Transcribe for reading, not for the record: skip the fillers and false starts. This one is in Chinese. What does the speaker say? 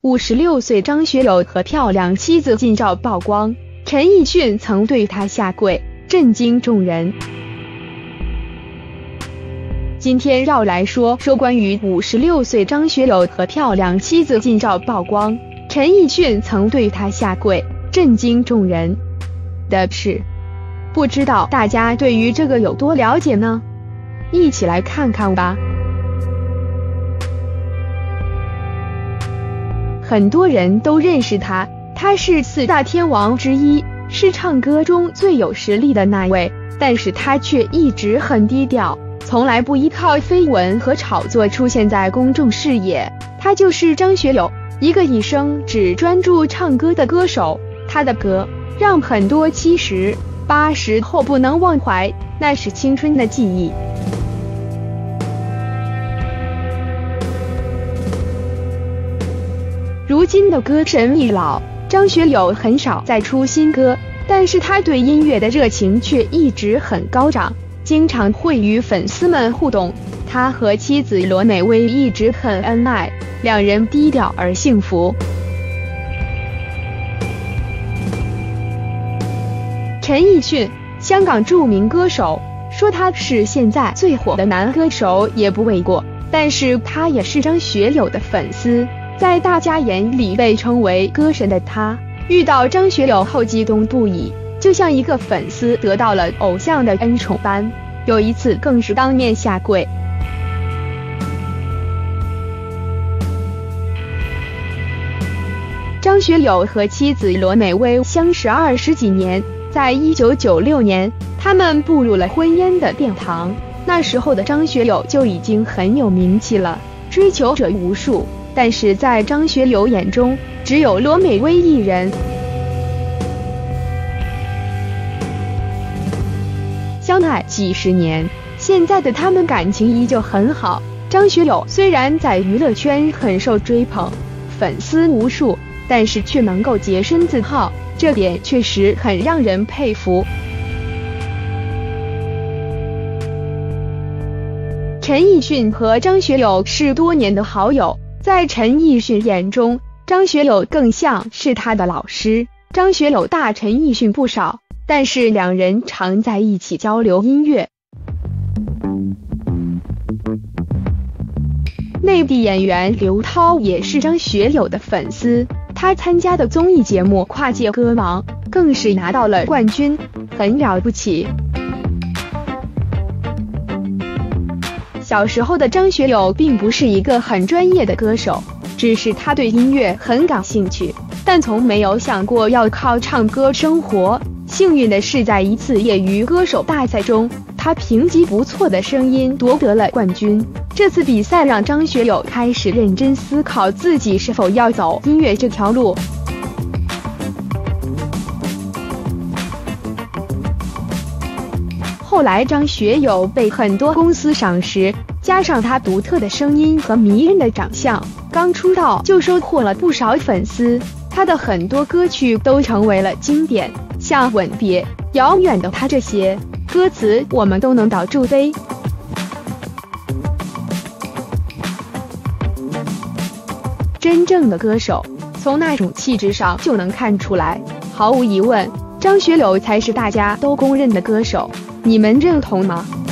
56岁张学友和漂亮妻子近照曝光，陈奕迅曾对他下跪，震惊众人。今天要来说关于56岁张学友和漂亮妻子近照曝光，陈奕迅曾对他下跪，震惊众人的事。不知道大家对于这个有多了解呢？一起来看看吧。很多人都认识他，他是4大天王之一，是唱歌中最有实力的那位，但是他却一直很低调，从来不依靠绯闻和炒作出现在公众视野。他就是张学友，一个一生只专注唱歌的歌手。他的歌让很多70、80后不能忘怀，那是青春的记忆。如今的歌神易老，张学友很少再出新歌，但是他对音乐的热情却一直很高涨，经常会与粉丝们互动。他和妻子罗美薇一直很恩爱，两人低调而幸福。陈奕迅，香港著名歌手，说他是现在最火的男歌手也不为过，但是他也是张学友的粉丝。在大家眼里被称为歌神的他，遇到张学友后激动不已，就像一个粉丝得到了偶像的恩宠般，有一次更是当面下跪。张学友和妻子罗美薇相识20几年，在1996年，他们步入了婚姻的殿堂。那时候的张学友就已经很有名气了，追求者无数。但是在张学友眼中，只有罗美薇一人。相爱几十年，现在的他们感情依旧很好。张学友虽然在娱乐圈很受追捧，粉丝无数，但是却能够洁身自好，这点确实很让人佩服。陈奕迅和张学友是多年的好友。在陈奕迅眼中，张学友更像是他的老师。张学友大陈奕迅不少，但是两人常在一起交流音乐。内地演员刘涛也是张学友的粉丝，他参加的综艺节目《跨界歌王》更是拿到了冠军，很了不起。小时候的张学友并不是一个很专业的歌手，只是他对音乐很感兴趣，但从没有想过要靠唱歌生活。幸运的是，在一次业余歌手大赛中，他凭借不错的声音夺得了冠军。这次比赛让张学友开始认真思考自己是否要走音乐这条路。后来张学友被很多公司赏识，加上他独特的声音和迷人的长相，刚出道就收获了不少粉丝。他的很多歌曲都成为了经典，像《吻别》《遥远的他》这些歌词我们都能倒住背。真正的歌手从那种气质上就能看出来，毫无疑问，张学友才是大家都公认的歌手。你们认同吗？